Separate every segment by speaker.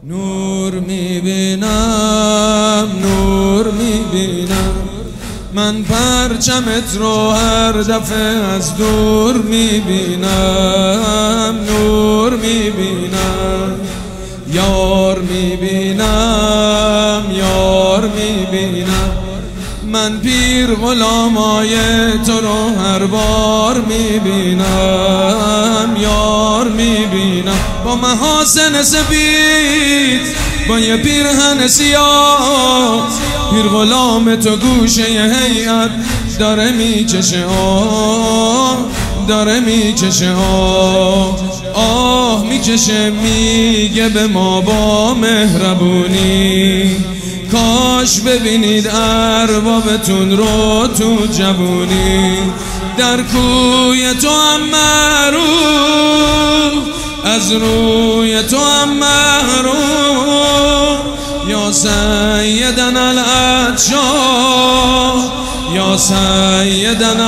Speaker 1: نور میبینم، نور میبینم، من پرچمت رو هر دفعه از دور میبینم. نور میبینم، یار میبینم، یار میبینم، من پیر غلامای تو رو هر بار میبینم. یار میبینم با محاسن سفید، با یه پیرهن سیاه، پیر غلام تو گوشه ی هیئت داره میکشه آه، داره میکشه آه، آه میکشه، میگه به ما با مهربونی کاش ببینید اربابتون رو تو جوونی. در کوی تو هم معروف، از روی تو هم محروم، یا سیدنا العطشان، یا سیدنا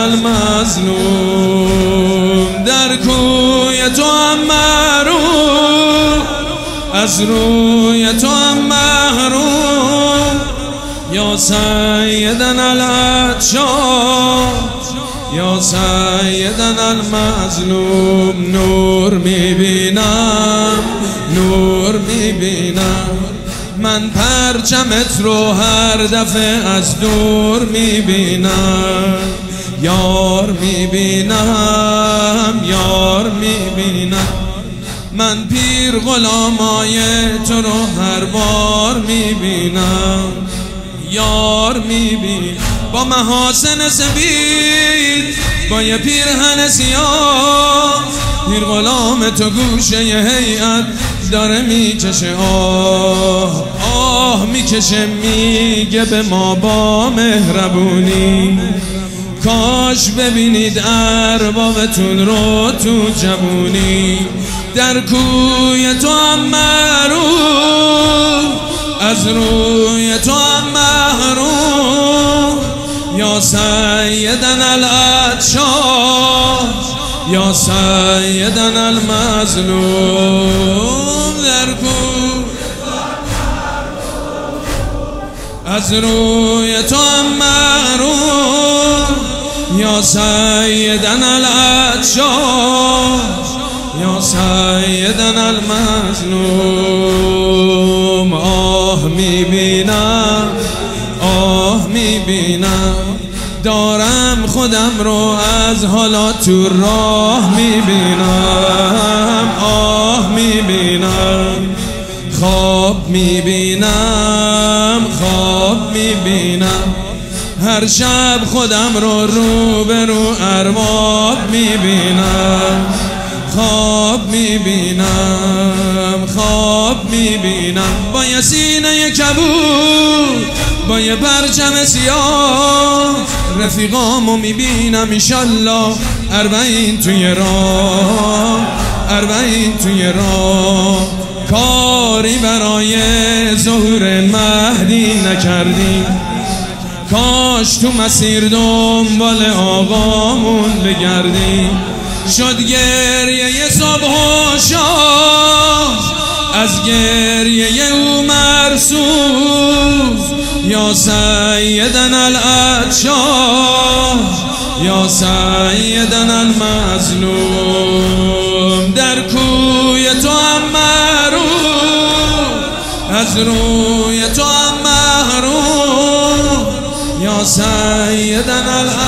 Speaker 1: المظلوم. در کوی تو هم معروف، از روی تو هم محروم، یا سیدنا العطشان، یا سیدنا المظلوم. نور میبینم، نور میبینم، من پرچمت رو هر دفعه از دور میبینم. یار میبینم، یار میبینم، من پیر غلامای تو رو هر بار میبینم. یار میبینم با محاسن سفید، با یه پیرهن سیاه، پیر غلام تو گوشه ی هیئت داره میکشه آه، آه میکشه، میگه به ما با مهربونی کاش ببینید اربابتون رو تو جوونی. در کوی تو هم معروف، از روی تو هم محروم، یا سیدنا العطشان، یا سیدنا المظلوم. در کوی از روی تو هم محروم، یا سیدنا العطشان، یا سیدنا المظلوم. آه میبینم، آه میبینم، دارم خودم رو از حالا تو راه میبینم. آه میبینم، خواب میبینم، خواب میبینم، هر شب خودم رو روبرو ارباب میبینم. خواب میبینم، خواب میبینم، با یه سینه کبود، با یه پرچم سیاه، رفیقامو میبینم ایشالله اربعین توی راه، اربعین توی راه. کاری برای ظهور مهدی نکردیم، کاش تو مسیر دنبال آقامون بگردیم. شد گریه صبح و شام، از گریه او مرسوم، یا سیدنا العطشان، یا سیدنا المظلوم. در کوی تو هم معروف، از روی تو هم محروم، یا سیدنا العطشان.